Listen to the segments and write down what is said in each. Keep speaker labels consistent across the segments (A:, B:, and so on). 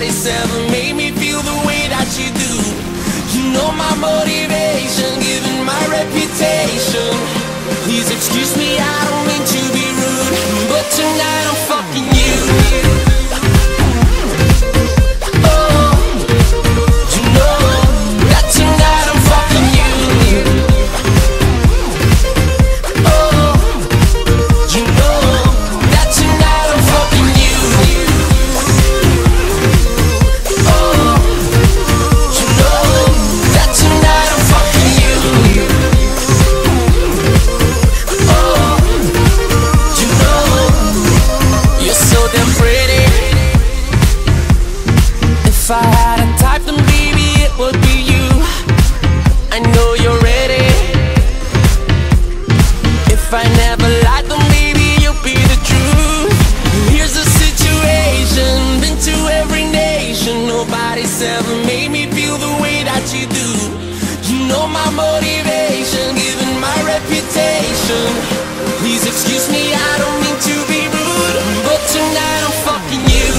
A: Nobody's ever made me feel the way that you do. You know my motivation, given my reputation. Please excuse me, I don't mean to be rude, but tonight I'm fucking you. If I had a type, then baby, it would be you. I know you're ready. If I never lied, then baby, you'll be the truth. Here's the situation, been to every nation. Nobody's ever made me feel the way that you do. You know my motivation, given my reputation. Please excuse me, I don't mean to be rude, but tonight I'm fucking you.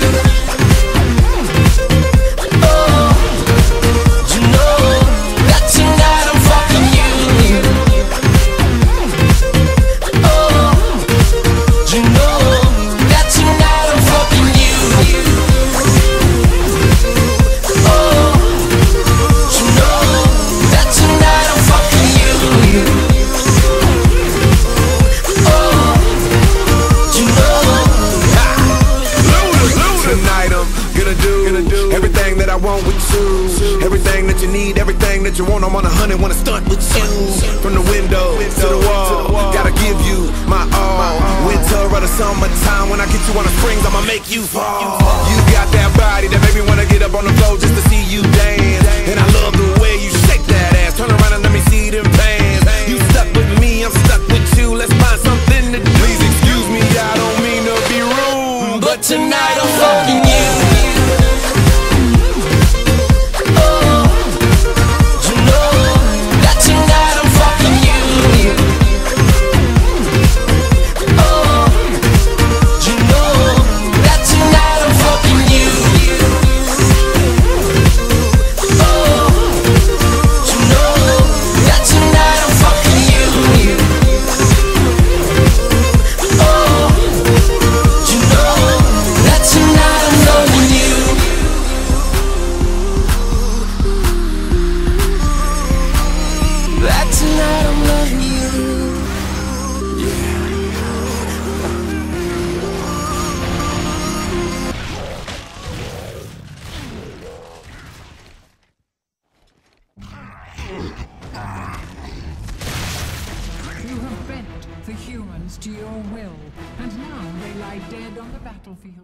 B: Everything that I want with you, everything that you need, everything that you want, I'm on 100, wanna stunt with you. From the window to the wall, gotta give you my all. Winter or the summertime, when I get you on the springs, I'ma make you fall. You got that body that made me wanna get up on the floor just to see you dance. And I love the way you shake that ass, turn around and let me see them pants. You stuck with me, I'm stuck with you, let's find something to do. Please excuse me, I don't mean to be rude, but tonight I'm fucking you.
A: Tonight I'm loving you.
C: You have bent the humans to your will, and now they lie dead on the battlefield.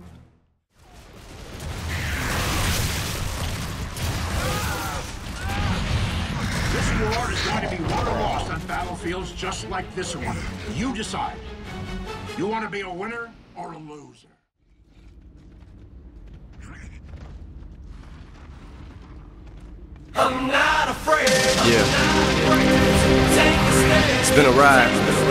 D: This war is going to be won or lost on battlefields just like this one. You decide. You want to be a winner or a loser?
A: I'm not afraid.
E: Yeah. It's been a ride.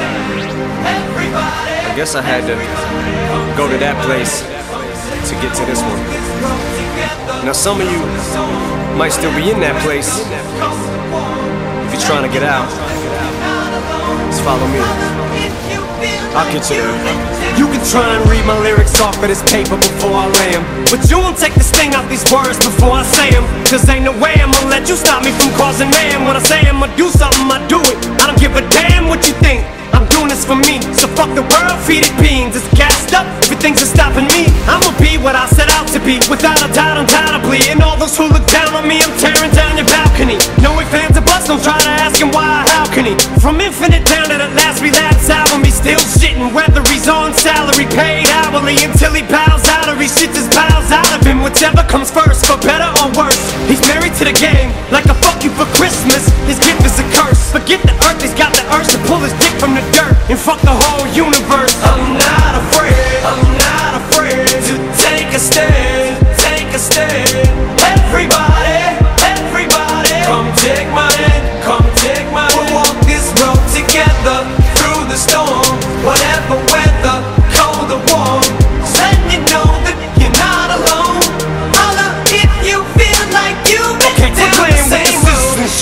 E: I guess I had to go to that place to get to this one. Now some of you might still be in that place. If you're trying to get out, just follow me. I'll get you there. You can try and read my lyrics off of this paper before I lay 'em, but you won't take the sting out these words before I say 'em. Cause ain't no way I'ma let you stop me from causing man. When I say I'ma do something, I do it. I don't give a damn what you think. I'm doing this for me, so fuck the world, feed it beans. It's gassed up, everything's just stopping me. I'ma be what I set out to be, without a doubt, undoubtedly. And all those who look down on me, I'm tearing down your balcony. No ifs, ands, or buts, don't try to ask him why or how can he. From infinite down to the last relapse album, he's still shitting. Whether he's on salary, paid hourly, until he bows out or he shits his bowels out of him. Whichever comes first, for better or worse. He's married to the game, like a fuck you for Christmas. His gift is a curse. Forget the earth, he's got the urge to pull his dick from the dirt and fuck the whole universe. I'm not afraid, I'm not afraid to take a stand, take a stand. Everybody, everybody, come take my hand, come take my hand. We'll walk this road together through the storm, whatever weather, cold or warm. Just letting you know that you're not alone. I'll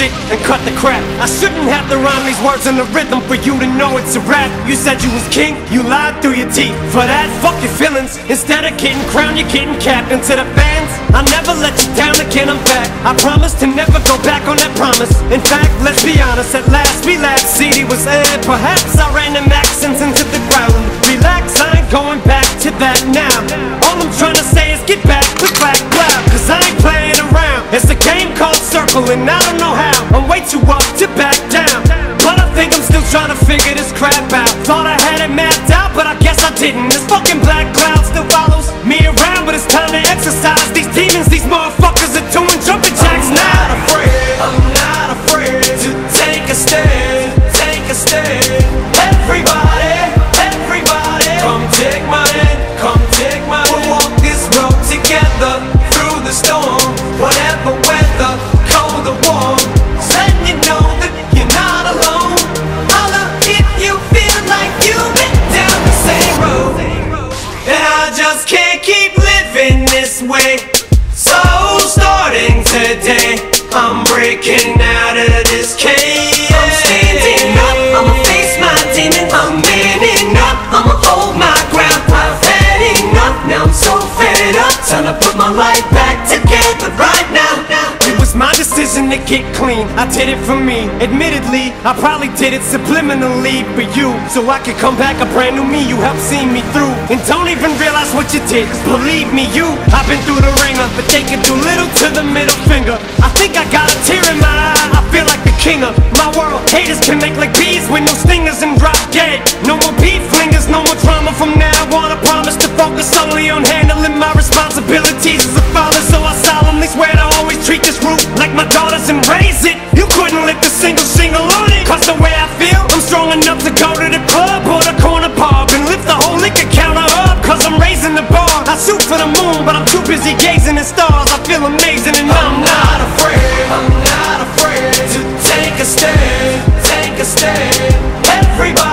E: shit and cut the crap. I shouldn't have to rhyme these words in the rhythm for you to know it's a rap. You said you was king, you lied through your teeth. For that, fuck your feelings. Instead of getting crowned, you're getting capped. And to the fans, I never let you down again, I'm back. I promise to never go back on that promise. In fact, let's be honest, at last we laughed. CD was aired, perhaps I ran them accents into the ground. Relax, I ain't going back to that now. All I'm trying to say is get back with black cloud, cause I ain't playing around. It's a game called Circle and I don't know how. I'm way too up to back down, but I think I'm still trying to figure this crap out. Thought I had it mapped out, but I guess I didn't. This fucking black cloud still follows me around, but it's time to exercise these demons. These motherfuckers are doing jumping jacks now. I'm not afraid to take a stand, take a stand. Everybody, everybody, come take my hand, come take my hand. We'll walk this road together through the storm, whatever weather, cold or warm. Just letting you know that you're not alone. Holla if you feel like you've been down the same road. And I just can't keep living this way. So starting today, I'm breaking out of this cage. I'm standing up, I'ma face my demon. I'm manning up, I'ma hold my ground. I've had enough, now I'm so fed up. Time to put my life back together right now. It was my decision to get clean, I did it for me. Admittedly, I probably did it subliminally for you, so I could come back a brand new me. You helped see me through, and don't even realize what you did, cause believe me, I've been through the ringer, but they can do little to the middle finger. I think I got a tear in my eye, I feel like the king of my world. Haters can make like bees with no stingers and drop dead. No more beef flingers, no more drama from now on. I promise to focus solely on handling my responsibilities as a father. So I solemnly swear to always treat this roof like my daughters and raise it. You couldn't lift a single shingle on it, cause the way I feel, I'm strong enough to go to the club or the corner pub and lift the whole liquor counter up, cause I'm raising the bar. I shoot for the moon, but I'm too busy gazing at stars. I feel amazing and I'm not afraid. I'm not afraid to take a stand, take a stand. Everybody